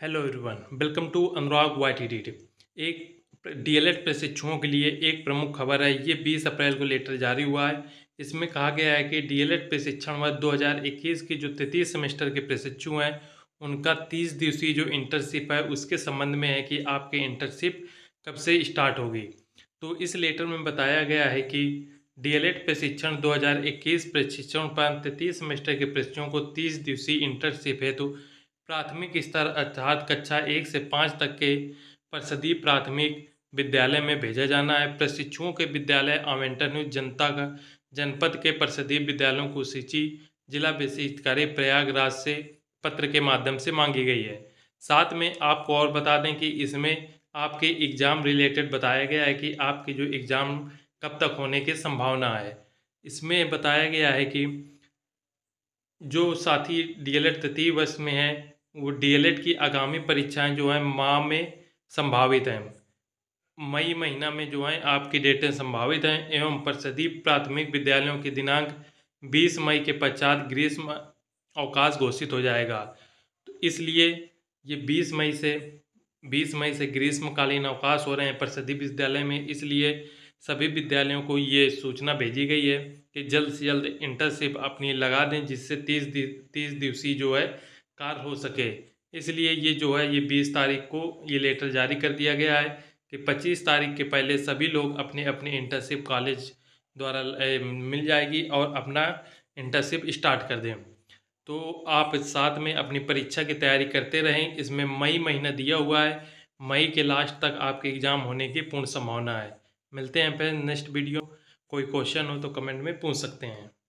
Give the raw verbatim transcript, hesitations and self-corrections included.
Hello everyone, welcome to Anurag Y T T. एक DElEd प्रशिक्षुओं के लिए एक प्रमुख खबर है। ये बीस अप्रैल को लेटर जारी हुआ है। इसमें कहा गया है कि डीएलएड प्रशिक्षण वर्ष दो हज़ार इक्कीस के जो तृतीय सेमेस्टर के प्रशिक्षु हैं उनका तीस दिवसीय जो इंटर्नशिप है उसके संबंध में है कि आपकी इंटर्नशिप कब से स्टार्ट होगी। तो इस लेटर में बताया गया है कि डीएलएड प्रशिक्षण दो हज़ार इक्कीस प्रशिक्षण पर तृतीय सेमेस्टर के प्रशिक्षुओं को तीस दिवसीय इंटर्नशिप हेतु तो प्राथमिक स्तर अर्थात कक्षा एक से पाँच तक के परिषदीय प्राथमिक विद्यालय में भेजा जाना है। प्रशिक्षुओं के विद्यालय आवंटन जनता का जनपद के परिषदीय विद्यालयों को सूची जिला विशिष्टकारी प्रयागराज से पत्र के माध्यम से मांगी गई है। साथ में आपको और बता दें कि इसमें आपके एग्ज़ाम रिलेटेड बताया गया है कि आपके जो एग्ज़ाम कब तक होने की संभावना है। इसमें बताया गया है कि जो साथी डीएलएड तृतीय वर्ष में है वो डीएलएड की आगामी परीक्षाएं जो हैं माह में संभावित हैं। मई महीना में जो है आपकी डेटें संभावित हैं एवं परिषदीय प्राथमिक विद्यालयों की दिनांक बीस मई के पश्चात ग्रीष्म अवकाश घोषित हो जाएगा। तो इसलिए ये बीस मई से बीस मई से ग्रीष्मकालीन अवकाश हो रहे हैं परिषदीय विद्यालय में। इसलिए सभी विद्यालयों को ये सूचना भेजी गई है कि जल्द से जल्द इंटर्नशिप अपनी लगा दें जिससे तीस तीस दिवसीय जो है कार्य हो सके। इसलिए ये जो है ये बीस तारीख को ये लेटर जारी कर दिया गया है कि पच्चीस तारीख के पहले सभी लोग अपने अपने इंटर्नशिप कॉलेज द्वारा मिल जाएगी और अपना इंटर्नशिप स्टार्ट कर दें। तो आप साथ में अपनी परीक्षा की तैयारी करते रहें। इसमें मई महीना दिया हुआ है, मई के लास्ट तक आपके एग्ज़ाम होने की पूर्ण संभावना है। मिलते हैं फिर नेक्स्ट वीडियो। कोई क्वेश्चन हो तो कमेंट में पूछ सकते हैं।